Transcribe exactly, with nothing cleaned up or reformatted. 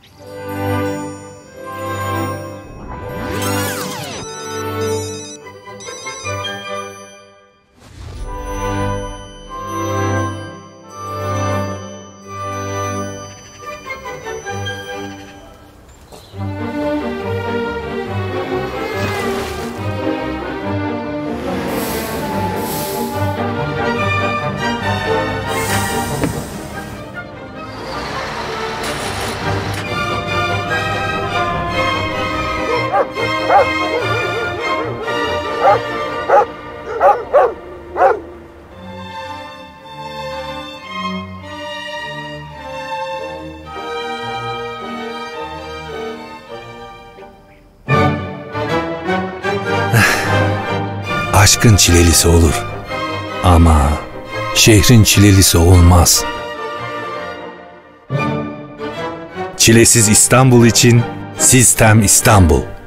Aşkın çilelisi olur ama şehrin çilelisi olmaz. Çilesiz İstanbul için Sistem İstanbul.